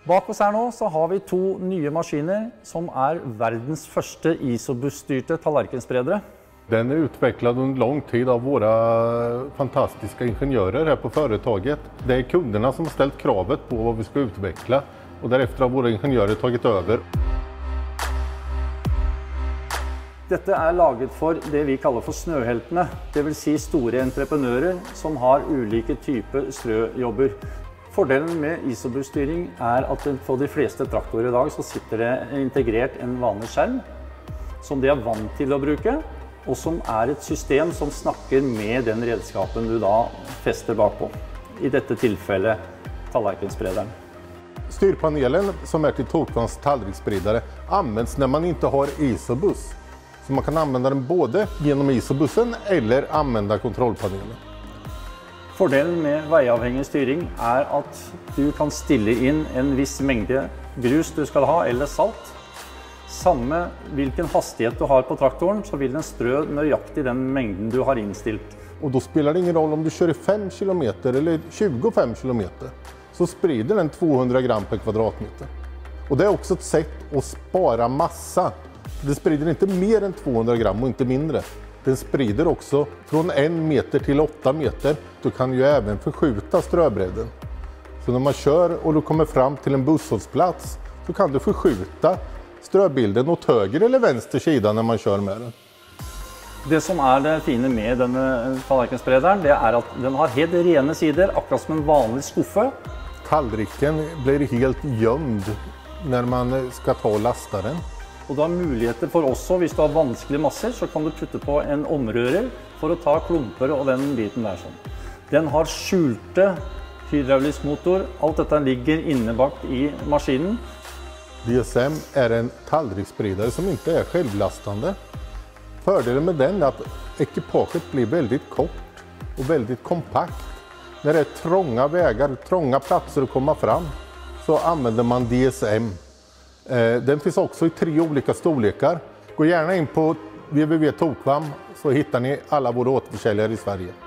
Bak oss her nå så har vi to nye maskiner som verdens første Isobus-styrte tallerkenspredere. Den utvecklad under lång tid av våra fantastiska ingenjörer här på företaget. Det kunderna som har ställt kravet på vad vi ska utveckla och därefter har våra ingenjörer tagit över. Dette laget for det vi kaller for snøheltene, det vil si store entreprenører som har ulike typer strøjobber. Fordelen med Isobus-styring at på de fleste traktorer i dag så sitter det integrert en vanlig skjerm som de vant til å bruke, og som et system som snakker med den redskapen du da fester bakpå. I dette tilfellet tallerkensprederen. Styrpanelen som till Tokvams tallriksspridare används när man inte har Isobus. Så man kan använda den både genom Isobusen eller använda kontrollpanelen. Fordelen med veiavhengig styring at du kan stille inn en viss mengde grus du skal ha, eller salt. Samme hvilken hastighet du har på traktoren, så vil den strø nøyaktig den mengden du har innstilt. Och då spelar det ingen roll om du kör i 5 km eller 25 km, så sprider den 200 gram per kvadratmeter. Och det är också ett sätt att spara massa. Det sprider inte mer än 200 gram och inte mindre. Den sprider också från 1 meter till 8 meter. Du kan ju även förskjuta ströbredden. Så när man kör och du kommer fram till en busshållplats så kan du förskjuta ströbilden åt höger eller vänster sida när man kör med den. Det som det fine med denne tallerkensprederen, det at den har helt rene sider, akkurat som en vanlig skuffe. Tallriken blir helt gömd när man ska ta och lasta den. Og du har muligheter for også, hvis du har vanskelige masser, så kan du putte på en omrører for å ta klumper og den biten der sånn. Den har skjulte hydraulisk motor, alt dette ligger innebakt i maskinen. DSM en tallriksspridare som inte självlastande. Fördelen med den att ekipaget blir väldigt kort och väldigt kompakt. När det trånga vägar, trånga platser att komma fram, så använder man DSM. Den finns också i 3 olika storlekar. Gå gärna in på www.Tokvam så hittar ni alla våra återförsäljare i Sverige.